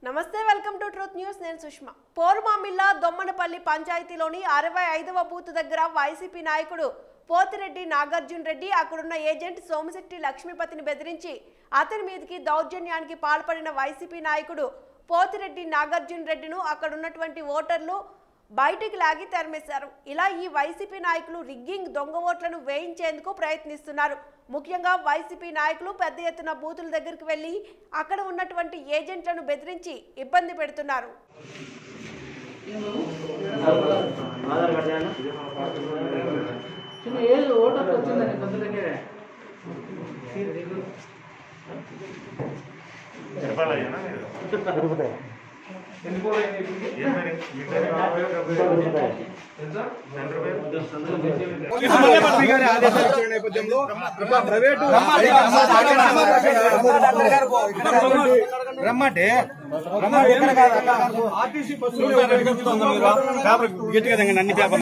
నమస్తే welcome to truth news నేను సుష్మా పోర్మామిల్లా దొమ్మనపల్లి పంచాయతీలోని 65వ బూత్ దగ్గర వైసీపీ నాయకుడు పోతిరెడ్డి నాగార్జున రెడ్డి అక్కడున్న ఏజెంట్ సోమశెట్టి లక్ష్మీపతిని బెదిరించి అతని మీదకి దౌర్జన్యానికి పాల్పడిన వైసీపీ నాయకుడు పోతిరెడ్డి నాగార్జున రెడ్డిను అక్కడున్నటువంటి ఓటర్లు బయటికి లాగి తరిమేశారు। ఇలా ఈ వైసీపీ నాయకులు రిగ్గింగ్ దొంగ ఓట్లను వేయించేందుకు ప్రయత్నిస్తున్నారు। ముఖ్యంగా వైసీపీ నాయకులు పెద్ద ఎత్తున బూతుల దగ్గరికి వెళ్లి అక్కడ ఉన్నటువంటి ఏజెంట్లను బెదిరించి ఇబ్బంది పెడుతున్నారు। రమ్మంటే ఆర్టీసీ బస్సులు గట్టిగా అన్ని పేపర్